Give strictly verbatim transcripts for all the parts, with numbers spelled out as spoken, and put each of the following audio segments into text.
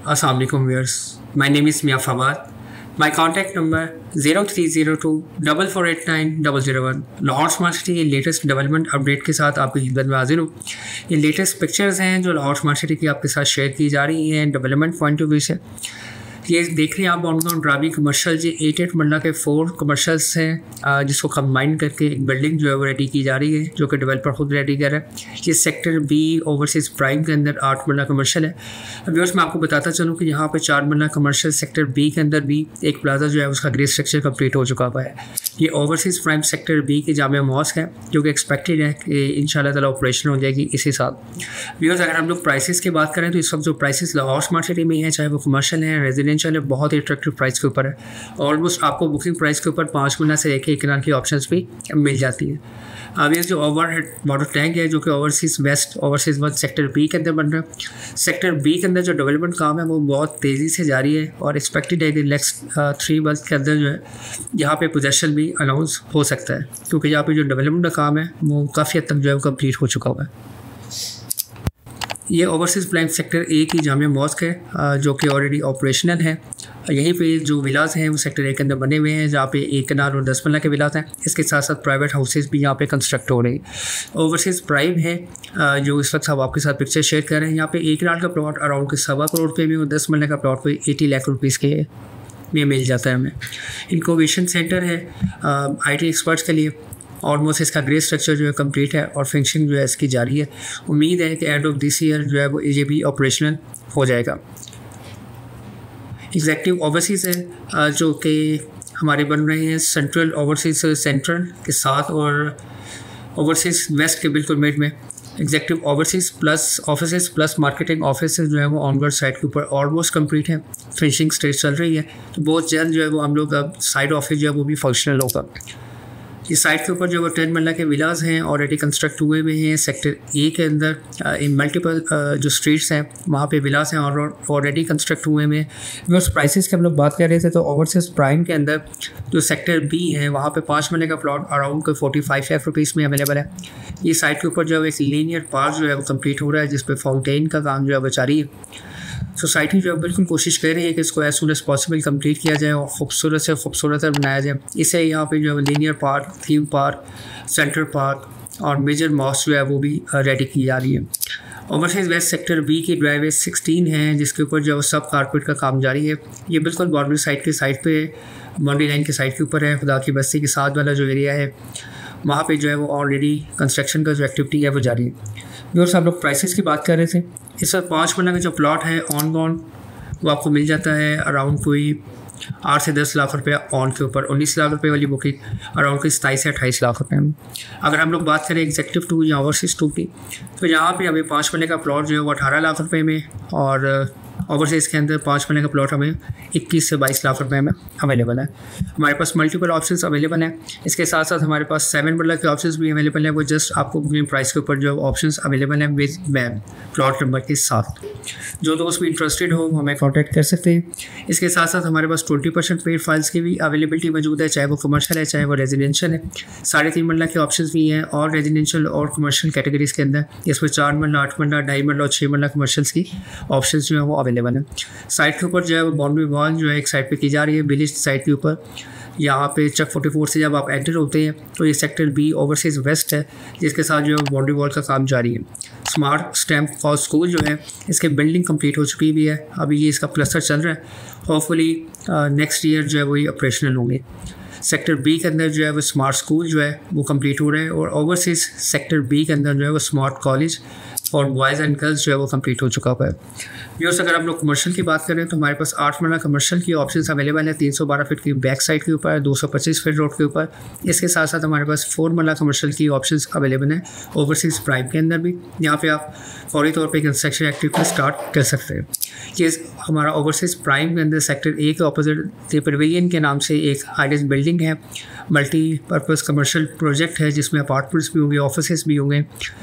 Assalamu alaikum viewers. My name is Mia Fawad. My contact number zero three zero two four four eight nine zero zero one. Lahore smart city के latest development update के साथ आपकी खिदमत में हाजिर हूँ। ये लेटेस्ट पिक्चर्स हैं जो लाहौर स्मार्ट सिटी की आपके साथ शेयर की जा रही हैं डेवलपमेंट पॉइंट ऑफ व्यू से। ये देख रहे हैं आप ऑन ड्राबी commercial G eight eight marla के फोर कमर्शल्स हैं जिसको कंबाइन करके एक बिल्डिंग जो है वो रेडी की जा रही है जो कि डेवलपर खुद रेडी कर रहा है। ये सेक्टर बी ओवरसीज़ प्राइम के अंदर आठ मरला कमर्शियल है। व्यूअर्स मैं आपको बताता चलूँ कि यहाँ पे चार मरला कमर्शियल सेक्टर बी के अंदर भी एक प्लाजा जो है उसका ग्रे स्ट्रक्चर कंप्लीट हो चुका हुआ है। ये ओवरसीज़ प्राइम सेक्टर बी की जामिया मॉस्क है जो कि एक्सपेक्टेड है कि इंशाल्लाह ताला ऑपरेशन हो जाएगी इसी साल। व्यूअर्स अगर हम लोग प्राइसेस की बात करें तो इस वक्त जो प्राइसेस लाहौर स्मार्ट सिटी में है चाहे वो कमर्शियल है रेजिडेंशियल है बहुत ही अट्रैक्टिव प्राइस के ऊपर है। ऑलमोस्ट आपको बुकिंग प्राइस के ऊपर पाँच गुना से एक एक किरान की ऑप्शंस भी मिल जाती है। अब ये जो ओवर हेड वाटर टैंक है जो कि overseas west overseas one sector B के अंदर बन रहा है। सेक्टर बी के अंदर जो डेवलपमेंट काम है वो बहुत तेज़ी से जारी है और एक्सपेक्टेड है कि नेक्स्ट थ्री मंथ के अंदर जो है यहाँ पे पोजेशन भी अनाउंस हो सकता है क्योंकि यहाँ पे जो डेवलपमेंट का काम है वो काफ़ी हद तक जो है कम्प्लीट हो चुका हुआ है। ये ओवरसीज़ प्राइम सेक्टर ए की जामिया मॉस्क है जो कि ऑलरेडी ऑपरेशनल है। यहीं पे जो विलास हैं वो सेक्टर ए के अंदर बने हुए हैं जहाँ पे एक कनाल और दस मरला के विलास हैं। इसके साथ साथ प्राइवेट हाउसेस भी यहाँ पे कंस्ट्रक्ट हो रहे हैं। ओवरसीज़ प्राइम है जो इस वक्त हम आपके साथ पिक्चर शेयर कर रहे हैं। यहाँ पे एक कनाल का प्लॉट अराउंड के सवा करोड़ पे भी और दस मरला का प्लॉट पे एटी लाख रुपीज़ के में मिल जाता है हमें। इनक्यूबेशन सेंटर है आई टी एक्सपर्ट्स के लिए। ऑलमोस्ट इसका ग्रे स्ट्रक्चर जो है कंप्लीट है और फिनिशिंग जो है इसकी जारी है। उम्मीद है कि एंड ऑफ दिस ईयर जो है वो ये भी ऑपरेशनल हो जाएगा। एग्जेक्टिव ओवरसीज़ है जो कि हमारे बन रहे हैं सेंट्रल ओवरसीज़ सेंट्रल के साथ और ओवरसीज़ वेस्ट के बिल्कुल मिड में। Executive overseas plus office plus marketing office जो है वो ऑनवर्ड साइड के ऊपर ऑलमोस्ट कंप्लीट है। फिनिशिंग स्टेज चल रही है तो बहुत जल्द जो है वो हम लोग अब साइड ऑफिस जो है वो भी फंक्शनल होगा। इस साइड के ऊपर जो वो टेन मरला के विलास हैं ऑलरेडी कंस्ट्रक्ट हुए हुए हैं। सेक्टर ए के अंदर इन मल्टीपल जो स्ट्रीट्स हैं वहाँ पे विलास हैं और ऑलरेडी कंस्ट्रक्ट हुए हुए हैं। उस प्राइसेस की हम लोग बात कर रहे थे तो ओवरसीज़ प्राइम के अंदर जो सेक्टर बी है वहाँ पे पाँच मरले का प्लॉट अराउंड कोई फोर्टी फाइव लाख रुपीज़ में अवेलेबल है। ये साइड के ऊपर जो है एक लीनियर पार्क जो है वो कम्प्लीट हो रहा है जिस पर फाउंटेन का काम जो है वो जारी है। सोसाइटी जो है बिल्कुल कोशिश कर रही है कि इसको as soon as possible complete किया जाए और खूबसूरत से खूबसूरत बनाया जाए। इसे यहाँ पे जो है linear park theme park center park और मेजर मॉस्क जो है वो भी रेडी की जा रही है। ओवरसीज़ वेस्ट सेक्टर बी की ड्राइवे सिक्सटीन है जिसके ऊपर जो सब कारपेट का काम जारी है। ये बिल्कुल बाउंड्री साइड के साइड पे बाउंड्री लाइन के साइड के ऊपर है। खुदा की बस्ती के साथ वाला जो एरिया है वहाँ पे जो है वो ऑलरेडी कंस्ट्रक्शन का जो एक्टिविटी है वो जारी है। और हम लोग प्राइसेस की बात कर रहे थे। इस वक्त पाँच मरला का जो प्लॉट है ऑन ग्राउंड वो आपको मिल जाता है अराउंड कोई आठ से दस लाख रुपये ऑन के ऊपर। उन्नीस लाख रुपए वाली बुकिंग अराउंड कोई सताईस से अट्ठाईस लाख रुपये में। अगर हम लोग बात करें एग्जेक्टिव टू या ओवरसीज़ टू की तो यहाँ पे हमें पाँच मरले का प्लॉट जो है वो अठारह लाख रुपये में और ओवरसीज़ के अंदर पाँच मरले का प्लॉट हमें इक्कीस से बाईस लाख रुपए में अवेलेबल है। हमारे पास मल्टीपल ऑप्शंस अवेलेबल हैं। इसके साथ साथ हमारे पास सेवन मरला के ऑप्शंस भी अवेलेबल हैं। वो जस्ट आपको बुकिंग प्राइस के ऊपर जो ऑप्शंस अवेलेबल हैं विद मैम प्लॉट नंबर के साथ। जो दोस्त भी इंटरेस्टेड हो हमें कॉन्टैक्ट कर सकते हैं। इसके साथ साथ हमारे पास ट्वेंटी परसेंट पेड फाइल्स की भी अवेलेबिलिटी मौजूद है चाहे वो कमर्शियल है चाहे वो रेजिडेंशियल है। साढ़े तीन मरला के ऑप्शन भी हैं और रेजिडेंशियल और कमर्शियल कैटेगरीज़ के अंदर इसमें चार मरला आठ मरला ढाई मरला और छः मरला कमर्शियल्स की ऑप्शन जो है वो अवेलेबल है। साइड के ऊपर जो है वो बाउंड्री वॉल जो है एक साइड पे की जा रही है विलेज साइड के ऊपर। यहाँ पे चक फोर्टी फोर से जब आप एंटर होते हैं तो ये सेक्टर बी ओवरसीज़ वेस्ट है जिसके साथ जो है बाउंड्री वॉल का काम जारी है। स्मार्ट स्टैम्प फॉर स्कूल जो है इसके बिल्डिंग कंप्लीट हो चुकी भी है। अभी ये इसका प्लस्टर चल रहा है। होपफुली नेक्स्ट ईयर जो है वो ये ऑपरेशनल होंगे। सेक्टर बी के अंदर जो है वो स्मार्ट स्कूल जो है वो कंप्लीट हो रहे हैं और ओवरसीज़ सेक्टर बी के अंदर जो है वो स्मार्ट कॉलेज और बॉयज़ एंड गर्ल्स जो है वो कंप्लीट हो चुका हुआ है। व्यूअर्स अगर हम लोग कमर्शियल की बात करें तो हमारे पास आठ मरला कमर्शियल की ऑप्शंस अवेलेबल है तीन सौ बारह फीट की बैक साइड के ऊपर दो सौ पच्चीस फीट रोड के ऊपर। इसके साथ साथ हमारे पास फोर मरला कमर्शियल की ऑप्शंस अवेलेबल हैं ओवरसीज़ प्राइम के अंदर भी। यहाँ पे आप फौरी तौर पे कंस्ट्रक्शन एक्टिविटी स्टार्ट कर सकते हैं। ये हमारा ओवरसीज़ प्राइम के अंदर सेक्टर ए के ऑपोजिट द पेविलियन के नाम से एक हाईडेंस बिल्डिंग है। मल्टीपर्पज़ कमर्शियल प्रोजेक्ट है जिसमें अपार्टमेंट्स भी होंगे ऑफिस भी होंगे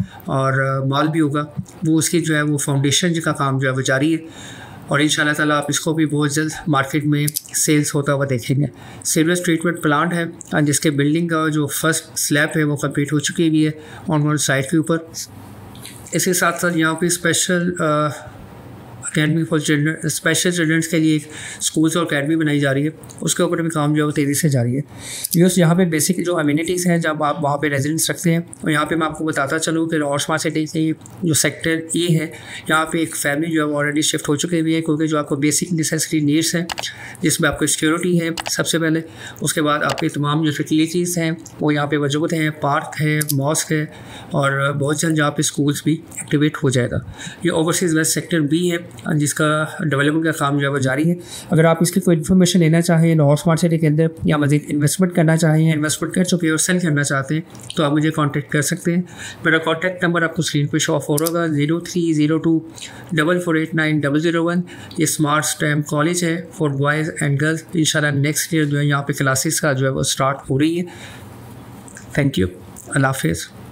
और मॉल भी होगा। वो उसकी जो है वो फाउंडेशन का काम जो है वो जारी है और इंशाल्लाह ताला आप इसको भी बहुत जल्द मार्केट में सेल्स होता हुआ देखेंगे। सीवरेज ट्रीटमेंट प्लांट है जिसके बिल्डिंग का जो फर्स्ट स्लैब है वो कंप्लीट हो चुकी हुई है ऑन साइड के ऊपर। इसके साथ साथ यहाँ पे special academy for children, special childrens के लिए एक स्कूल्स और अकेडमी बनाई जा रही है, उसके ऊपर भी काम जो है वो तेज़ी से जारी है। यूस यहाँ पे बेसिक जो अम्यूनिटीज़ हैं जब आप वहाँ पे रेजिडेंस रखते हैं, और यहाँ पे मैं आपको बताता चलूँ कि लाहौर स्मार्ट सिटी के जो सेक्टर ए है, यहाँ पे एक फैमिली जो है वो ऑलरेडी शिफ्ट हो चुकी हुई है, क्योंकि जो आपको बेसिक नेसेसरी नीड्स हैं जिसमें आपको सिक्योरिटी है सबसे पहले, उसके बाद आपके तमाम जो फैसिलिटीज़ हैं वो यहाँ पे मौजूद हैं, पार्क है, मॉस्क है, और बहुत जल्द यहाँ पे स्कूल्स भी एक्टिवेट हो जाएगा। ये ओवरसीज़ वेस्ट सेक्टर बी है जिसका डेवलपमेंट का काम जो है वो जारी है। अगर आप इसकी कोई इन्फॉर्मेशन लेना चाहें लाहौर स्मार्ट सिटी के अंदर, या मज़ीद इन्वेस्टमेंट करना चाहें, इन्वेस्टमेंट कर चुके और सेल करना चाहते हैं, तो आप मुझे कॉन्टैक्ट कर सकते हैं। मेरा कॉन्टैक्ट नंबर आपको स्क्रीन पर शो ऑफ हो रहा होगा, zero three zero two double four eight nine double zero one. ये स्मार्ट स्टेम कॉलेज है फॉर बॉयज़ एंड गर्ल्स। इंशाल्लाह नेक्स्ट ईयर जो है यहाँ पे क्लासेस का जो है वो स्टार्ट हो रही है। थैंक यू, अल्लाह हाफिज़।